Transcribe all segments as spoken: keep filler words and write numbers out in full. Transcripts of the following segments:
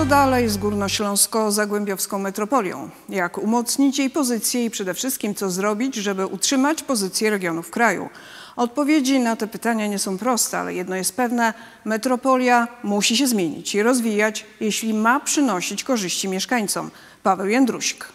Co dalej z górnośląsko-zagłębiowską metropolią? Jak umocnić jej pozycję i przede wszystkim co zrobić, żeby utrzymać pozycję regionu w kraju? Odpowiedzi na te pytania nie są proste, ale jedno jest pewne: metropolia musi się zmienić i rozwijać, jeśli ma przynosić korzyści mieszkańcom. Paweł Jędrusik.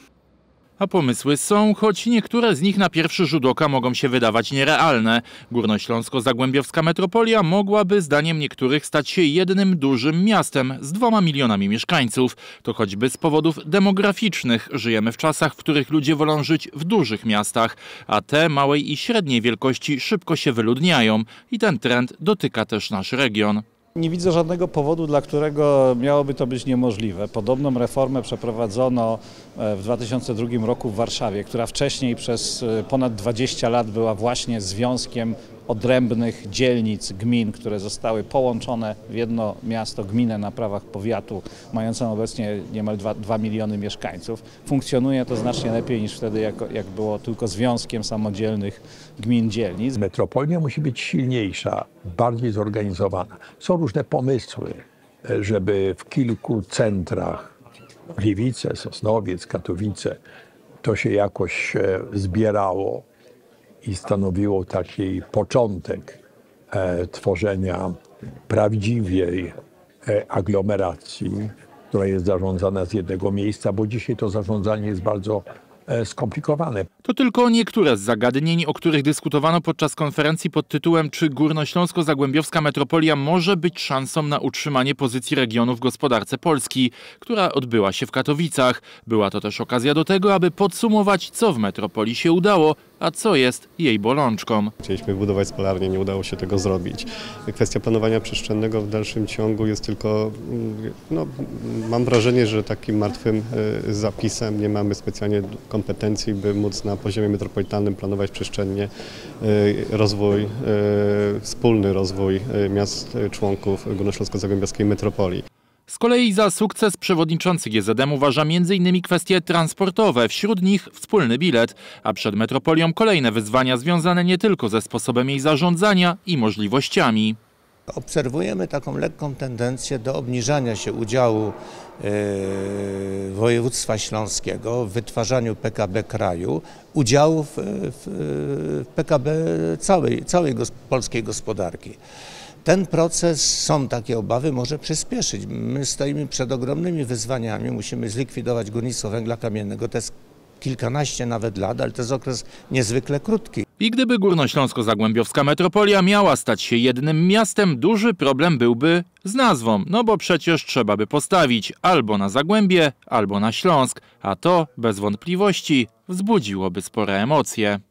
A pomysły są, choć niektóre z nich na pierwszy rzut oka mogą się wydawać nierealne. Górnośląsko-zagłębiowska metropolia mogłaby zdaniem niektórych stać się jednym dużym miastem z dwoma milionami mieszkańców. To choćby z powodów demograficznych. Żyjemy w czasach, w których ludzie wolą żyć w dużych miastach, a te małej i średniej wielkości szybko się wyludniają. I ten trend dotyka też nasz region. Nie widzę żadnego powodu, dla którego miałoby to być niemożliwe. Podobną reformę przeprowadzono w dwa tysiące drugim roku w Warszawie, która wcześniej przez ponad dwadzieścia lat była właśnie związkiem odrębnych dzielnic, gmin, które zostały połączone w jedno miasto, gminę na prawach powiatu, mającą obecnie niemal dwa miliony mieszkańców. Funkcjonuje to znacznie lepiej niż wtedy, jak, jak było tylko związkiem samodzielnych gmin, dzielnic. Metropolia musi być silniejsza, bardziej zorganizowana. Są różne pomysły, żeby w kilku centrach, Gliwice, Sosnowiec, Katowice, to się jakoś zbierało i stanowiło taki początek e, tworzenia prawdziwej e, aglomeracji, która jest zarządzana z jednego miejsca, bo dzisiaj to zarządzanie jest bardzo e, skomplikowane. To tylko niektóre z zagadnień, o których dyskutowano podczas konferencji pod tytułem „Czy górnośląsko-zagłębiowska metropolia może być szansą na utrzymanie pozycji regionu w gospodarce Polski”, która odbyła się w Katowicach. Była to też okazja do tego, aby podsumować, co w metropolii się udało, a co jest jej bolączką. Chcieliśmy budować spalarnię, nie udało się tego zrobić. Kwestia planowania przestrzennego w dalszym ciągu jest tylko, no, mam wrażenie, że takim martwym zapisem. Nie mamy specjalnie kompetencji, by móc na poziomie metropolitalnym planować przestrzennie rozwój, wspólny rozwój miast członków Górnośląsko-Zagłębiowskiej metropolii. Z kolei za sukces przewodniczący G Z M uważa między innymi kwestie transportowe, wśród nich wspólny bilet, a przed metropolią kolejne wyzwania związane nie tylko ze sposobem jej zarządzania i możliwościami. Obserwujemy taką lekką tendencję do obniżania się udziału yy, województwa śląskiego w wytwarzaniu P K B kraju, udziału w, w, w P K B całej, całej gos polskiej gospodarki. Ten proces, są takie obawy, może przyspieszyć. My stoimy przed ogromnymi wyzwaniami, musimy zlikwidować górnictwo węgla kamiennego. To jest kilkanaście nawet lat, ale to jest okres niezwykle krótki. I gdyby górnośląsko-zagłębiowska metropolia miała stać się jednym miastem, duży problem byłby z nazwą. No bo przecież trzeba by postawić albo na Zagłębie, albo na Śląsk, a to bez wątpliwości wzbudziłoby spore emocje.